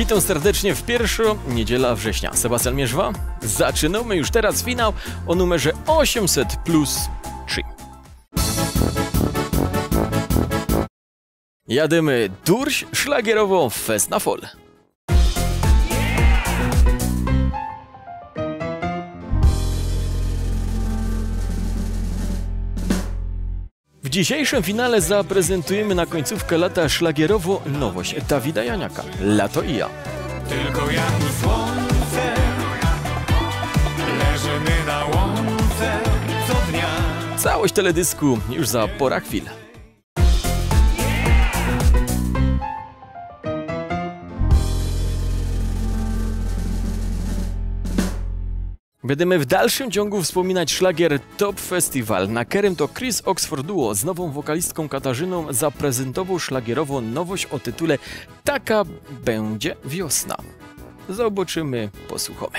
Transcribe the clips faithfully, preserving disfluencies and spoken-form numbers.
Witam serdecznie w pierwszą niedziela września. Sebastian Mierzwa. Zaczynamy już teraz finał o numerze osiemset plus trzy. Jadymy durś szlagierową Fest na Fol. W dzisiejszym finale zaprezentujemy na końcówkę lata szlagierową nowość Dawida Janiaka. Lato i ja. Tylko ja i słońce leżymy na łące co dnia. Całość teledysku już za pora chwil. Będziemy w dalszym ciągu wspominać szlagier Top Festival, na którym to Chris Oxford Duo z nową wokalistką Katarzyną zaprezentował szlagierową nowość o tytule Taka będzie wiosna. Zobaczymy, posłuchamy.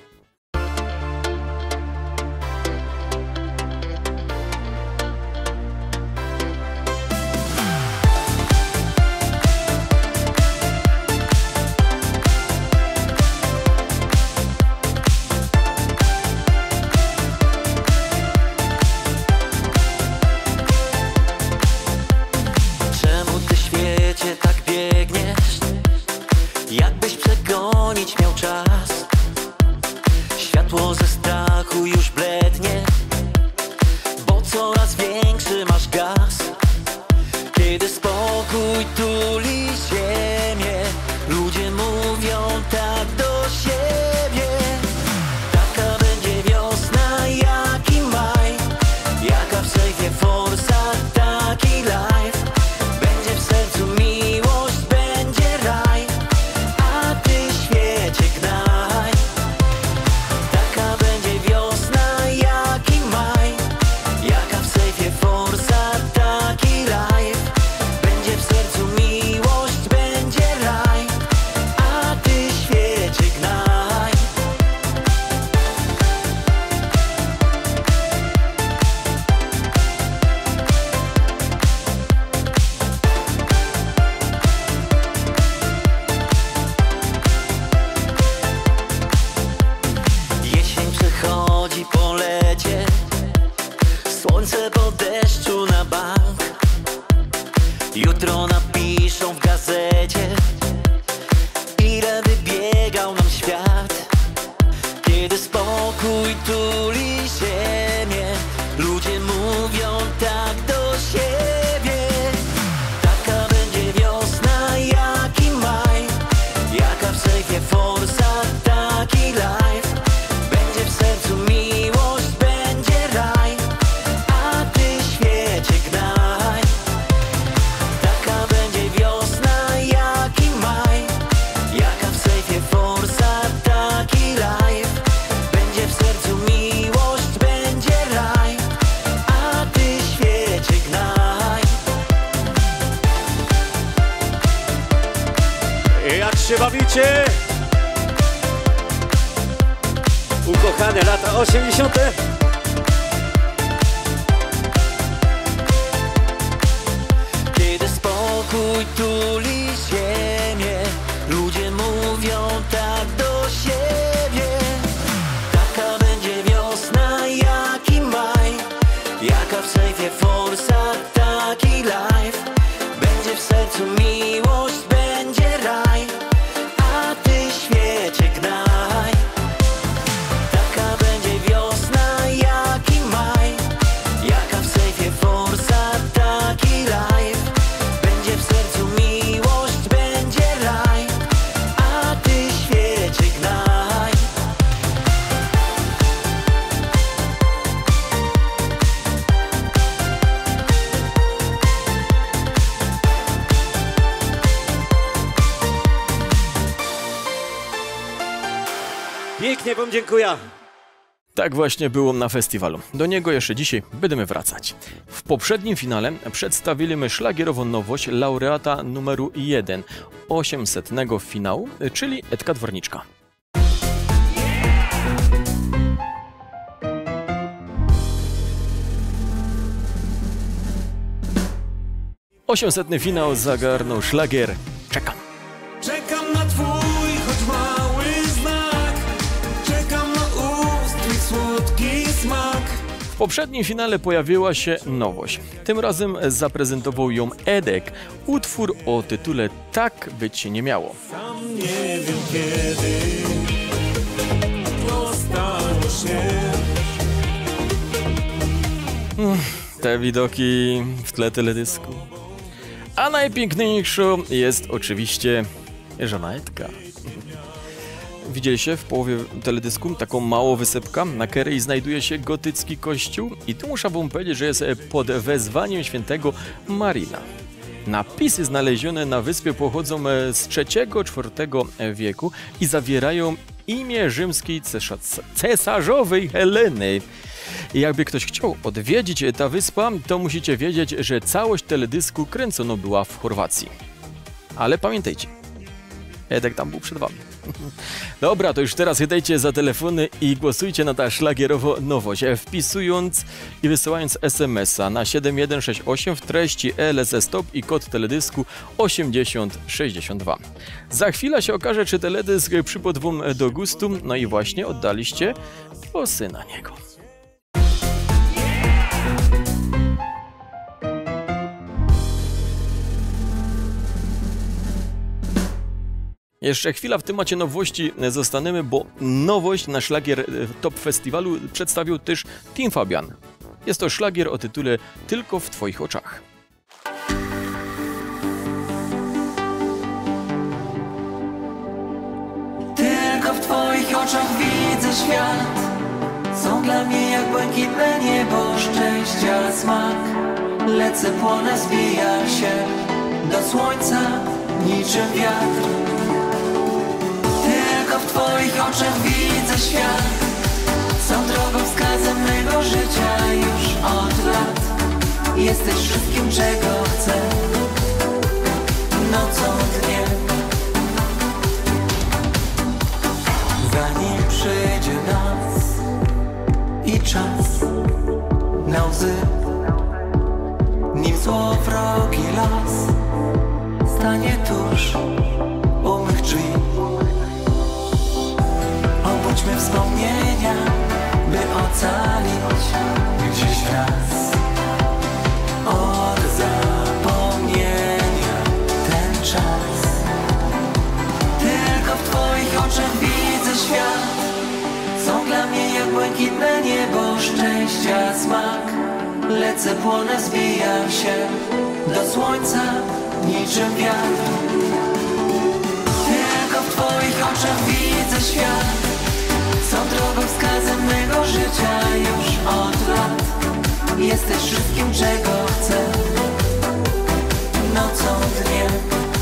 Jakbyś przegonić miał czas, światło ze strachu już blednie, bo coraz większy masz gaz. Kiedy spokój tuli ziemię, ludzie mówią tak do siebie. Taka będzie wiosna jak i maj, jaka w sejfie forsa, taki life. Będzie w sercu miłość, będzie raj. Słońce po deszczu na bank, jutro napiszą w gazecie, ile wybiegał nam świat. Kiedy spokój tuli ziemię, ludzie mówią tak do siebie. Taka będzie wiosna jak i maj, jaka w sejfie forsa, taki life. Będzie w sercu miłość, będzie raj. Jak się bawicie? Ukochane lata osiemdziesiąte. Kiedy spokój tuli ziemię, ludzie mówią tak do siebie. Taka będzie wiosna jak i maj, jaka w sejfie forsa, taki life. Będzie w sercu miłość, będzie raj, a ty świecie gnaj. Taka będzie wiosna jak i maj, jaka w sejfie forsa, taki life. Będzie w sercu miłość, będzie raj, a ty świecie gnaj. Pięknie wam dziękuję. Tak właśnie było na festiwalu. Do niego jeszcze dzisiaj będziemy wracać. W poprzednim finale przedstawiliśmy szlagierową nowość laureata numeru jeden osiemsetnego finału, czyli Edka Dworniczka. osiemsetny finał zagarnął szlagier Czekam. Czekam na twój W poprzednim finale pojawiła się nowość. Tym razem zaprezentował ją Edek. Utwór o tytule Tak być nie miało. Sam nie wiem kiedy to stanie się. Te widoki w tle teledysku. A najpiękniejszą jest oczywiście żona Edka. Widzieliście w połowie teledysku taką małą wysepkę? Na Kerry znajduje się gotycki kościół i tu muszę wam powiedzieć, że jest pod wezwaniem świętego Marina. Napisy znalezione na wyspie pochodzą z trzeciego czwartego wieku i zawierają imię rzymskiej cesarzowej Heleny. I jakby ktoś chciał odwiedzić tę wyspę, to musicie wiedzieć, że całość teledysku kręcono była w Chorwacji. Ale pamiętajcie, Edek tam był przed wami. Dobra, to już teraz chwytajcie za telefony i głosujcie na ta szlagierowo nowość, wpisując i wysyłając es em es a na siedem jeden sześć osiem w treści L S S Stop i kod teledysku osiemdziesiąt sześćdziesiąt dwa. Za chwilę się okaże, czy teledysk przypadł wam do gustu, no i właśnie oddaliście głosy na niego. Jeszcze chwila w temacie nowości zostaniemy, bo nowość na szlagier Top Festiwalu przedstawił też Team Fabian. Jest to szlagier o tytule Tylko w twoich oczach. Tylko w twoich oczach widzę świat. Są dla mnie jak błękitne niebo, szczęścia smak. Lecę, płonę, zbijam się do słońca niczym wiatr. Tylko w twoich oczach widzę świat. Są drogowskazem mego życia już od lat. Jesteś wszystkim, czego chcę, nocą, dniem. Zanim przyjdzie noc i czas na łzy, nim złowrogi los stanie tuż u mych drzwi. Obudźmy wspomnienia, by ocalić gdzieś raz od zapomnienia ten czas. Tylko w twoich oczach widzę świat. Są dla mnie jak błękitne niebo, szczęścia smak. Lecę, płonę, zbijam się do słońca niczym wiatr. Tylko w twoich oczach widzę świat. Są drogowskazem mego życia już od lat. Jesteś wszystkim, czego chcę, nocą, dniem.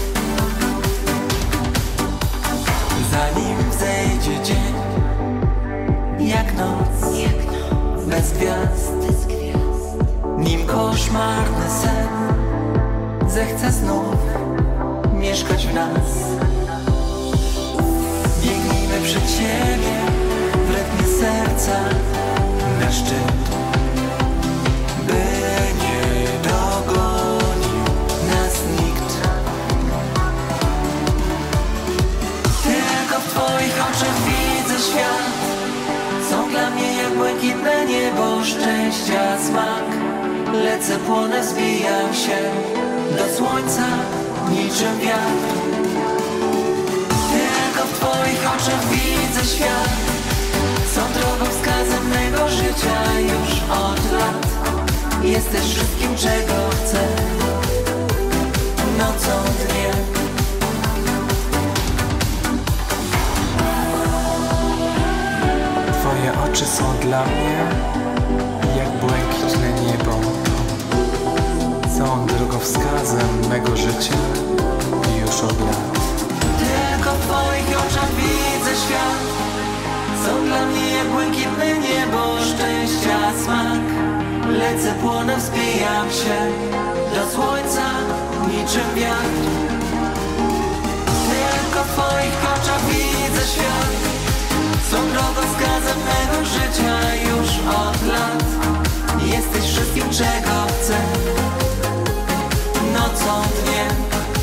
Zanim wzejdzie dzień, jak noc, bez gwiazd, nim koszmarny sen zechce znów mieszkać w nas. Biegnijmy przed siebie w rytmie serca na szczyt, by nie dogonił nas nikt. Tylko w twoich oczach widzę świat. Są dla mnie jak błękitne niebo, szczęścia smak. Lecę, płonę, zbijam się do słońca niczym wiatr. Tylko w twoich oczach widzę świat. Są drogowskazem mego życia już od lat. Jesteś wszystkim, czego chcę, nocą, dniem. Twoje oczy są dla mnie jak błękitne niebo. Są drogowskazem mego życia już od lat. Tylko w twoich oczach widzę świat. Są dla mnie jak błękitne niebo, szczęścia smak. Lecę, płonę, wzbijam się do słońca niczym wiatr. Tylko w twoich oczach widzę świat. Są drogowskazem mego życia już od lat. Jesteś wszystkim, czego chcę, nocą, dniem.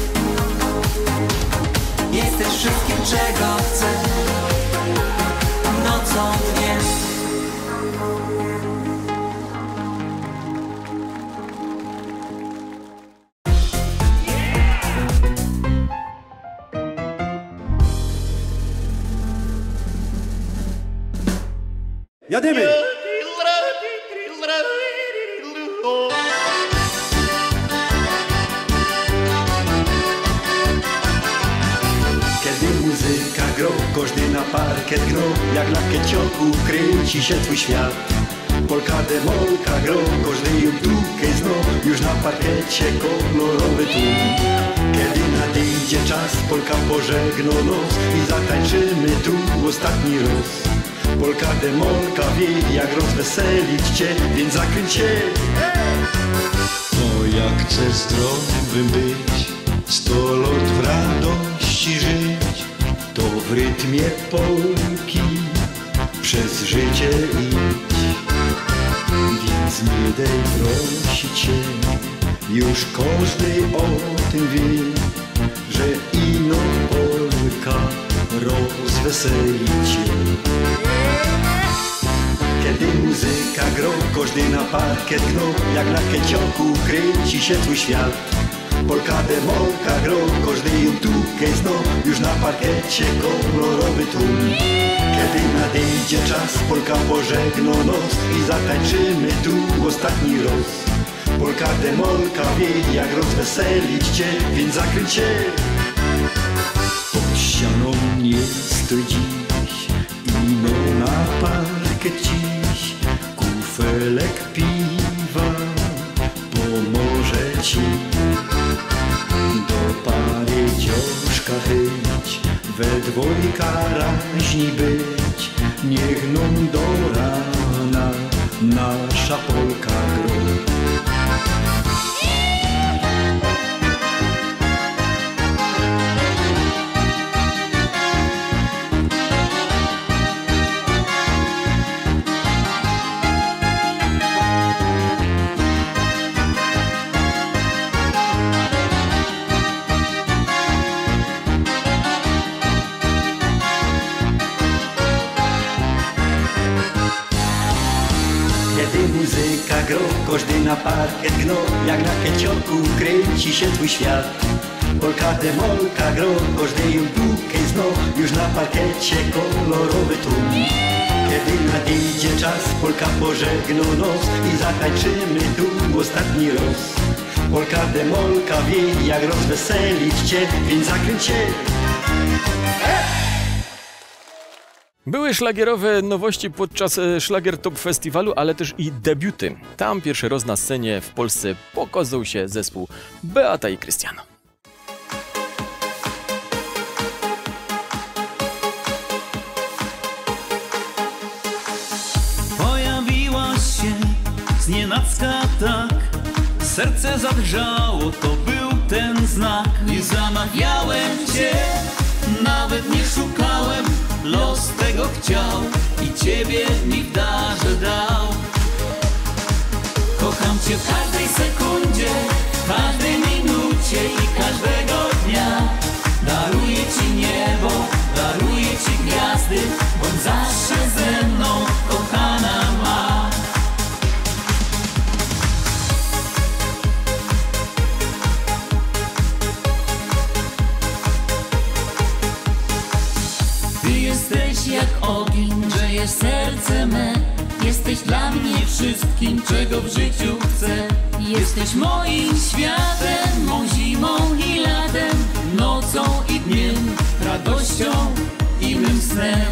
Jesteś wszystkim, czego chcę, nocą, dniem. Jadymy! Kiedy muzyka gro, każdy na parkiet gro, jak na kiecioku kręci się twój świat. Polka de molka gro, każdy ją tukę zno, już na parkiecie kolorowy tłum. Kiedy nadejdzie czas, polka pożegno nos i zatańczymy tu ostatni raz. Polka de molka wie, jak rozweselić cię, więc zakręć się. O, jak chcę zdrowym być, sto lat w radości żyć, to w rytmie polki przez życie idź. Więc nie daj prosić się, już każdy o tym wie, że ino polka rozweseli cię. Kiedy muzyka gro, każdy na parkiet gro, jak na kiecioku kręci się twój świat. Polka de molka gro, każdy ją tukę zno, już na parkiecie kolorowy tłum. Kiedy nadejdzie czas, polka pożegno nos i zatańczymy tu ostatni raz. Polka de molka wie, jak rozweselić cię, więc zakręć się. Pod ścianą nie stoi dziś, ino na parkiet dziś, kufelek piwa pomoże ci. Do pary dzioszka chyć, we dwojga raźni być, niech nam do rana nasza polka gro. Kiedy muzyka gro, każdy na parkiet gno, jak na kiecioku kręci się twój świat. Polka de molka gro, każdy ją tukę zno, już na parkiecie kolorowy tłum. Kiedy nadejdzie czas, polka pożegno nos i zatańczymy tu ostatni raz. Polka de molka wie, jak rozweselić cię, więc zakręć się. Były szlagierowe nowości podczas e, Szlagier Top Festiwalu, ale też i debiuty. Tam pierwszy raz na scenie w Polsce pokazał się zespół Beata i Krystiano. Pojawiłaś się znienacka tak, serce zadrżało, to był ten znak. Nie zamawiałem cię, nawet nie szukałem, los tego chciał i ciebie mi w darze dał. Kocham cię w każdej sekundzie, w każdej minucie i każdego dnia. Daruję ci niebo, daruję ci gwiazdy, bądź zawsze ze mną, kochana ma. Ty jesteś jak ogień, grzejesz serce me. Jesteś dla mnie wszystkim, czego w życiu chcę. Jesteś moim światem, mą zimą i latem, nocą i dniem, radością i mym snem.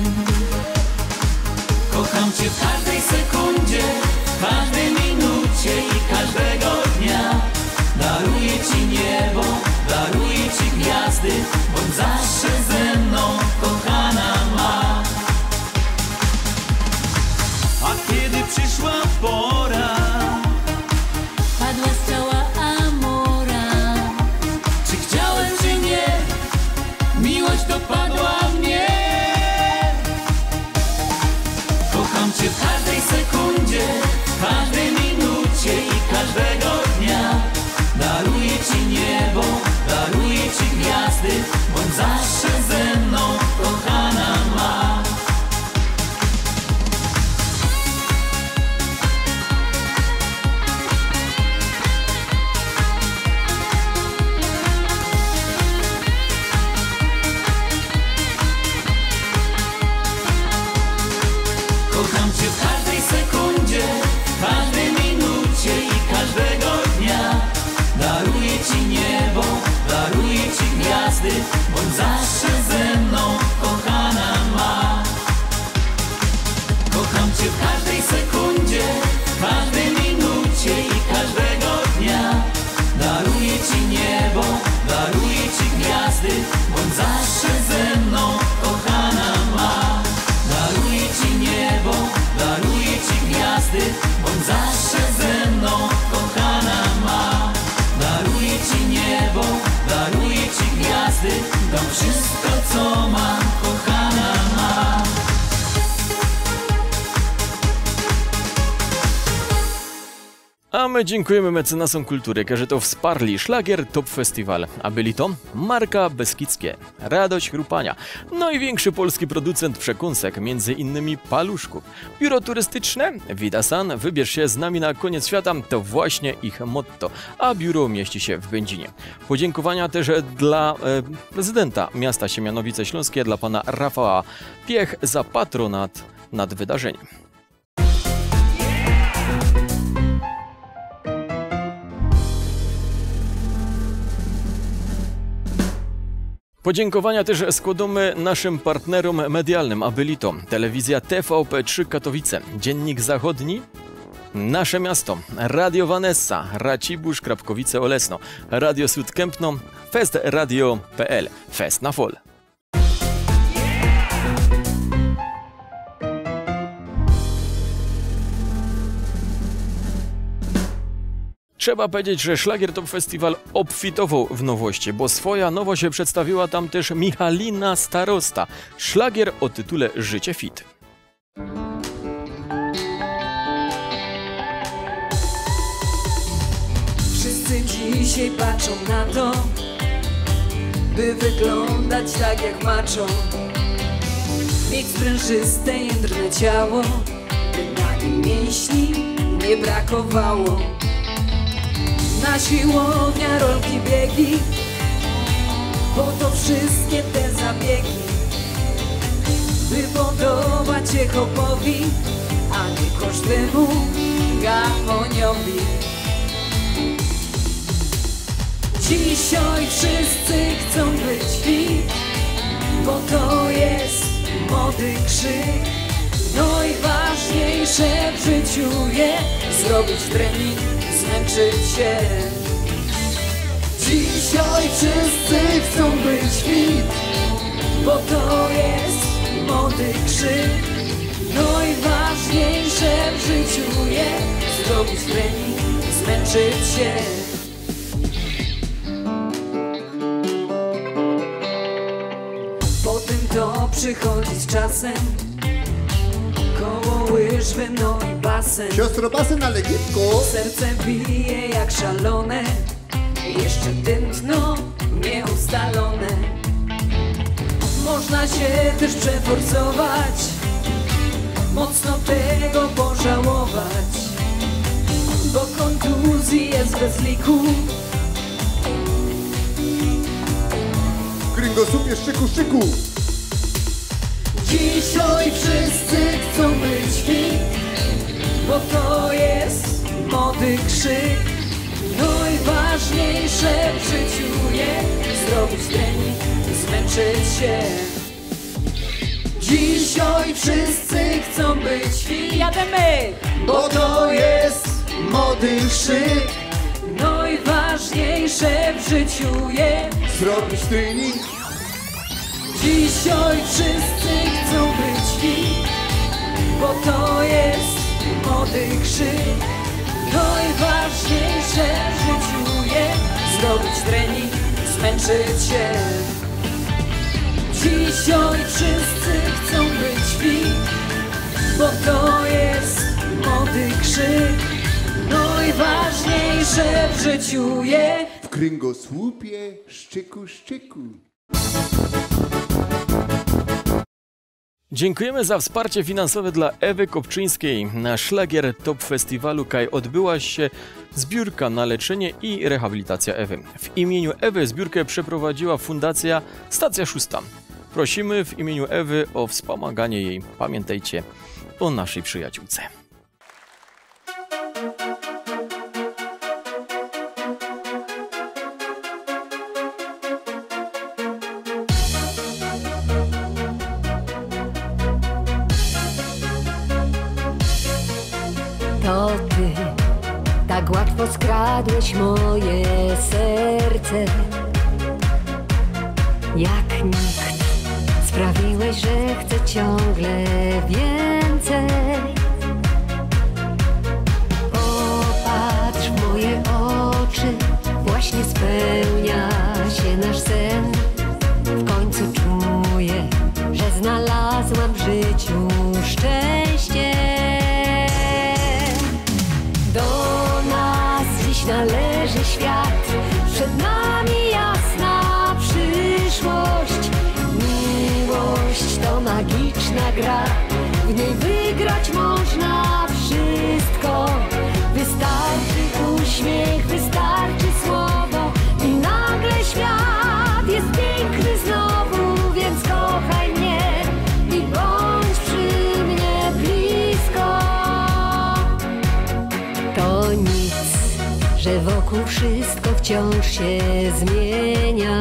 Kocham cię w każdej sekundzie, w każdej minucie i każdego dnia. Daruję ci niebo, daruję ci gwiazdy, bądź zawsze ze mną, kochana ma. A kiedy przyszła pora, padła strzała amora. czy chciałem, czy nie, miłość dopadła mnie. Kocham cię w każdej sekundzie, w każdej wszystko co mam, kochana ma. A my dziękujemy mecenasom kultury, którzy to wsparli Szlagier Top Festival. A byli to Marka Beskidzkie, Radość Chrupania, największy polski producent przekąsek, między innymi paluszków. Biuro turystyczne Widasan, wybierz się z nami na koniec świata, to właśnie ich motto, a biuro mieści się w Będzinie. Podziękowania też dla e, prezydenta miasta Siemianowice Śląskie, dla pana Rafała Piech za patronat nad wydarzeniem. Podziękowania też składamy naszym partnerom medialnym, a byli to Telewizja T V P trzy Katowice, Dziennik Zachodni, Nasze Miasto, Radio Vanessa, Racibórz, Krapkowice, Olesno, Radio Sud Kępno, Fest Radio kropka p l, Fest na Fol. Trzeba powiedzieć, że Szlagier Top Festival obfitował w nowości, bo swoja nowość przedstawiła tam też Michalina Starosta. Szlagier o tytule Życie Fit. Wszyscy dzisiaj patrzą na to, by wyglądać tak jak maczą. Mieć sprężyste, jędrne ciało, by na nim mięśni nie brakowało. Na siłownia, rolki, biegi, po to wszystkie te zabiegi, by podobać się chopowi, a nie każdemu gamoniowi. Dzisiaj wszyscy chcą być fit, bo to jest mody krzyk. Najważniejsze w życiu jest zrobić trening, zmęczyć się. Dzisiaj wszyscy chcą być fit, bo to jest mody krzyk. Najważniejsze w życiu jest zrobić trening, zmęczyć się. Potem to przychodzi z czasem, koło łyżwy, no i basen. Siostro, basen na legitko. Serce bije jak szalone, jeszcze tętno nieustalone. Można się też przeforsować, mocno tego pożałować, bo kontuzji jest bez liku. Kręgosłupie szczyku, szczyku. Dzisiaj wszyscy chcą być fit, bo to jest mody krzyk. Najważniejsze w życiu jest zrobić trening, zmęczyć się. Dzisiaj wszyscy chcą być fit, jademy, bo to jest mody krzyk. Najważniejsze w życiu jest zrobić trening. Dzisiaj wszyscy chcą być fit, bo to jest mody krzyk. Najważniejsze w życiu jest zrobić trening, zmęczyć się. Dzisiaj wszyscy chcą być fit, bo to jest mody krzyk. Najważniejsze w życiu jest w kręgosłupie szczyku, szczyku. Dziękujemy za wsparcie finansowe dla Ewy Kopczyńskiej na Szlagier Top Festiwalu, kaj odbyła się zbiórka na leczenie i rehabilitacja Ewy. W imieniu Ewy zbiórkę przeprowadziła Fundacja Stacja Szósta. Prosimy w imieniu Ewy o wspomaganie jej. Pamiętajcie o naszej przyjaciółce. To ty tak łatwo skradłeś moje serce. Jak nikt sprawiłeś, że chcę ciągle więcej. Popatrz w moje oczy, właśnie spełnia się nasz sen. W końcu należy świat. Przed nami jasna przyszłość. Miłość to magiczna gra, w niej wygrać można wszystko. Wystarczy uśmiech, wystarczy słowo i nagle świat jest piękny znowu. Więc kochaj mnie i bądź przy mnie blisko. To nic, że wokół wszystko wciąż się zmienia.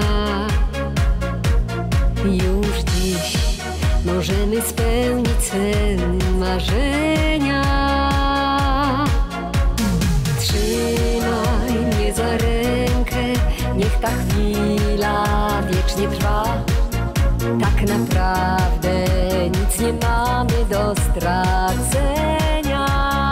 Już dziś możemy spełnić swe marzenia. Trzymaj mnie za rękę, niech ta chwila wiecznie trwa. Tak naprawdę nic nie mamy do stracenia.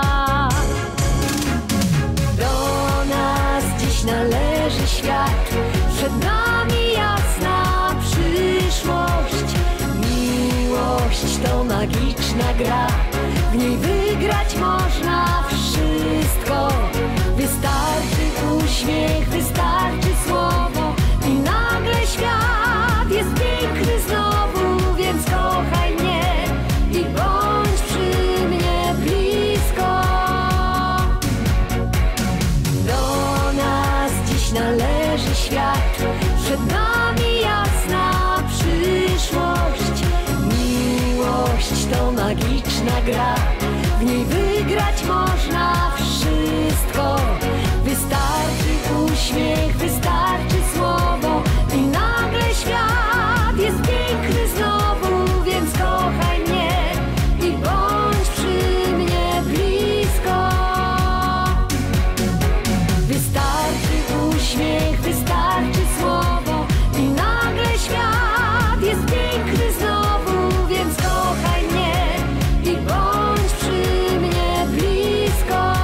Do nas dziś należy świat, przed nami jasna przyszłość. Miłość to magiczna gra, w niej wygrać można wszystko. Wystarczy uśmiech, wystarczy słowo i nagle świat jest piękny znowu. Więc kochaj mnie i bądź przy mnie blisko. Do nas dziś należy świat, przed nami jasna przyszłość. Miłość to magiczna gra, w niej wygrać można wszystko. Wystarczy uśmiech, wystarczy słowo i nagle świat jest piękny znowu. Więc kochaj mnie i bądź przy mnie blisko. Wystarczy uśmiech, wystarczy słowo i nagle świat jest piękny znowu. Więc kochaj mnie i bądź przy mnie blisko.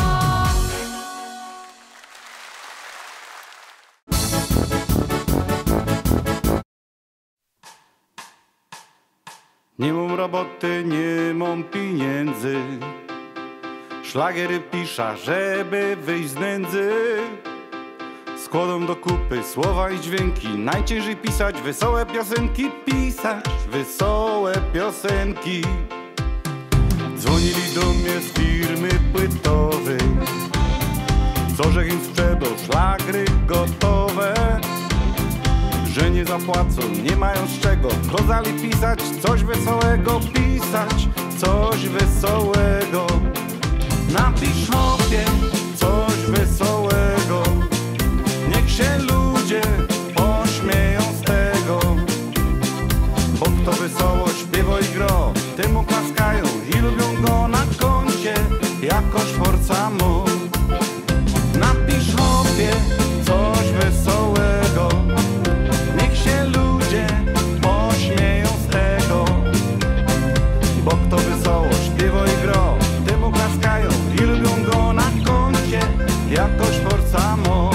Nie mam roboty, nie mam pieniędzy. Szlagiery piszę, żeby wyjść z nędzy. Składam do kupy słowa i dźwięki. Najciężej pisać wesołe piosenki. Pisać wesołe piosenki. Dzwonili do mnie z firmy płytowej, co żech im sprzedał szlagry gotowe. Że nie zapłacą, nie mają z czego. Kazali pisać coś wesołego. Pisać coś wesołego. Napisz chłopie coś wesołego. Niech się ludzie pośmieją z tego. Bo kto wesoło śpiewa i gro, temu klaskają i lubią go na koncie jako Szworca mu. Napisz chłopie coś wesołego. Niech się ludzie pośmieją z tego. Bo kto wesoło śpiewa i gro, temu klaskają i lubią go na koncie jako Szworca mu.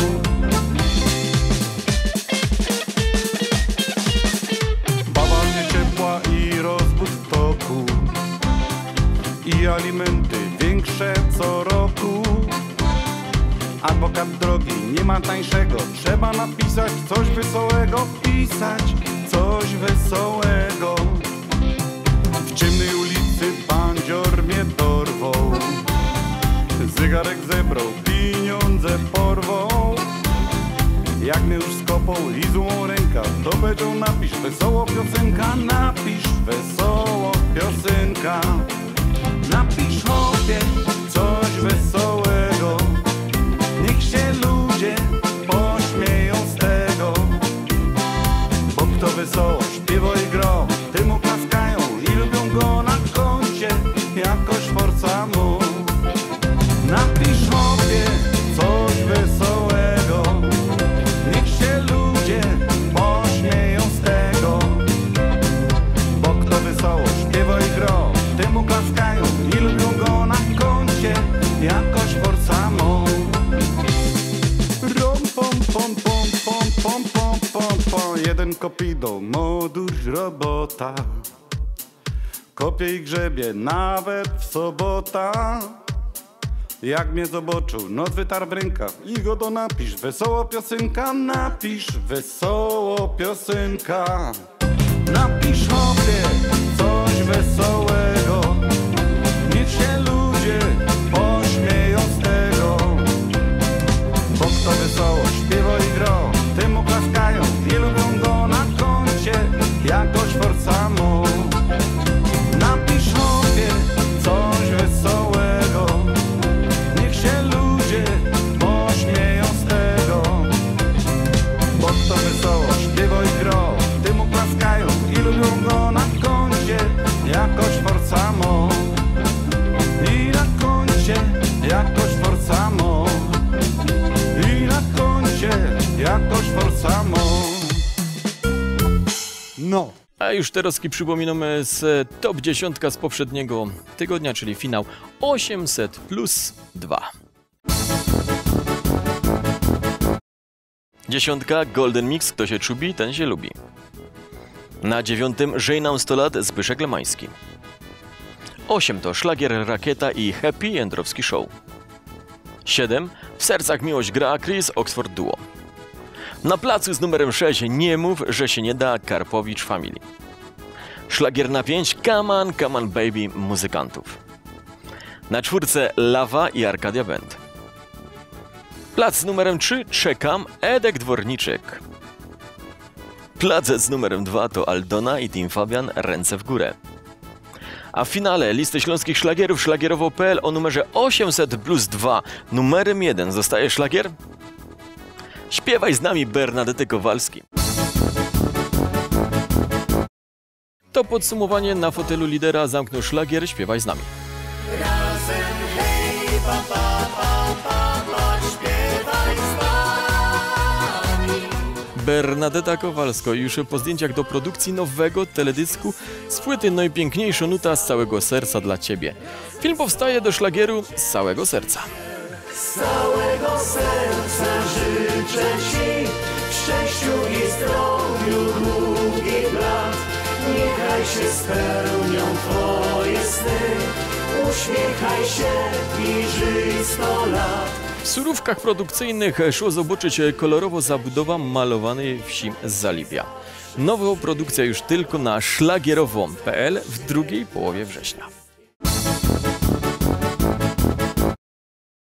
Baba mnie ciepła i rozwód w toku i alimenty większe co roku. Adwokat drogi, nie ma tańszego. Trzeba napisać coś wesołego. Pisać coś wesołego. W ciemnej ulicy bandzior mnie dorwał. Zegarek zebrał, pieniądze porwał. Jak mnie już skopał i złą ręka, to powiedział napisz wesoło piosenka. Napisz wesoło piosenka. Napisz chłopie coś wesołego. Niech się ludzie pośmieją z tego. Bo kto wesoło śpiewa i gro, temu klaskają i lubią go na koncie jako Szworca mu. Napisz chłopie coś wesołego. Niech się ludzie pośmieją z tego. Bo kto wesoło śpiewa i gro, temu klaskają i lubią go na koncie jako Szworca mu. Rom pom pom pom pom pom pom pom pom. Jeden kopido, moduś robota. Kopie i grzebie nawet w sobota. Jak mnie zobaczył, not wytarł w rękach i go to napisz, wesoło piosenka, napisz, wesoło piosenka. Napisz hopie coś wesołego, niech się ludzie pośmieją z tego. Bo kto wesoło śpiewa i gro, temu klaskają i lubią go na koncie, jakoś forsamo. Napisz hopie coś wesołego, niech się ludzie pośmieją z tego. Bo kto wesoło śpiewa i gro, temu klaskają i lubią go na koncie, jakoś forsamo. I na koncie, jakoś forsamo. I na koncie, jakoś forsamo. No. A już teraz przypominamy z top dziesięć z poprzedniego tygodnia, czyli finał osiemset plus dwa. Dziesiątka Golden Mix, kto się czubi, ten się lubi. Na dziewiątym Żyj nam sto lat, Zbyszek Lemański. osiem to szlagier Rakieta i Happy Jędrowski Show. siedem W sercach miłość gra, Chris Oxford Duo. Na placu z numerem sześć Nie mów, że się nie da, Karpowicz Family. Szlagier na pięć Come on, come on baby, Muzykantów. Na czwórce Lawa i Arkadia Band. Plac z numerem trzy Czekam, Edek Dworniczek. Plac z numerem dwa to Aldona i Team Fabian, Ręce w górę. A w finale listy śląskich szlagierów szlagierowo kropka p l o numerze osiemset plus dwa numerem jeden zostaje szlagier Śpiewaj z nami Bernadety Kowalski. To podsumowanie. Na fotelu lidera zamknął szlagier Śpiewaj z nami. Razem hej, pa, pa, pa, pa, pa, śpiewaj z nami. Bernadeta Kowalska już po zdjęciach do produkcji nowego teledysku z płyty Najpiękniejsza nuta z całego serca dla Ciebie. Film powstaje do szlagieru z całego serca. Z całego serca życzę Ci w szczęściu i zdrowiu długich lat. Niechaj się spełnią Twoje sny, uśmiechaj się i żyj sto lat. W surówkach produkcyjnych szło zobaczyć kolorowo zabudowa malowanej wsi Zalibia. Nowa produkcja już tylko na szlagierowo kropka p l w drugiej połowie września.